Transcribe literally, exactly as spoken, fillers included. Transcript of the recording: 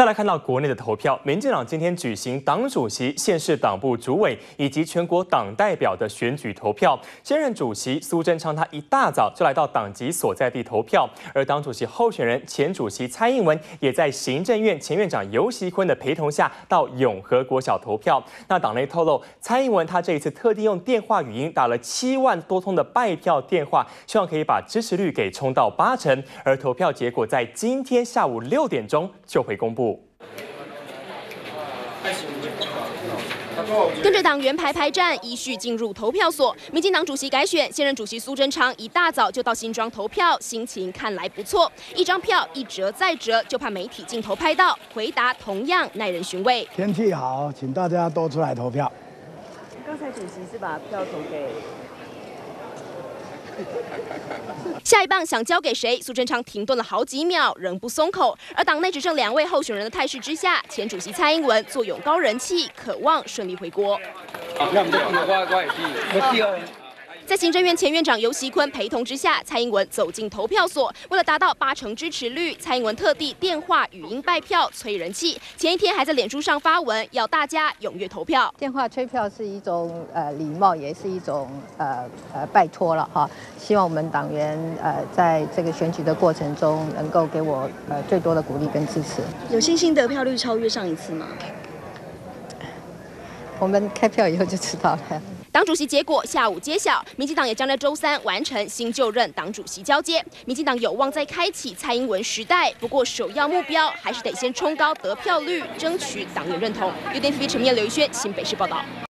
再来看到国内的投票，民进党今天举行党主席、县市党部主委以及全国党代表的选举投票。现任主席苏贞昌他一大早就来到党籍所在地投票，而党主席候选人前主席蔡英文也在行政院前院长游锡堃的陪同下到永和国小投票。那党内透露，蔡英文他这一次特地用电话语音打了七万多通的拜票电话，希望可以把支持率给冲到八成。而投票结果在今天下午六点钟就会公布。 跟着党员排排站，依序进入投票所。民进党主席改选，现任主席苏贞昌一大早就到新庄投票，心情看来不错。一张票一折再折，就怕媒体镜头拍到，回答同样耐人寻味。 天气好，请大家都出来投票。 刚才主席是把票投给。 下一棒想交给谁？苏贞昌停顿了好几秒，仍不松口。而党内只剩两位候选人的态势之下，前主席蔡英文坐拥高人气，渴望顺利回国。在行政院前院长游锡堃陪同之下，蔡英文走进投票所。为了达到八成支持率，蔡英文特地电话、语音拜票催人气。前一天还在脸书上发文，要大家踊跃投票。 电话催票是一种呃礼貌，也是一种呃呃拜托了哈。希望我们党员呃在这个选举的过程中，能够给我呃最多的鼓励跟支持。 有信心得票率超越上一次吗？ 我们开票以后就知道了。 党主席结果下午揭晓，民进党也将在周三完成新就任党主席交接。民进党有望再开启蔡英文时代，不过首要目标还是得先冲高得票率，争取党员认同。U D N T V 陈面刘一轩新北市报道。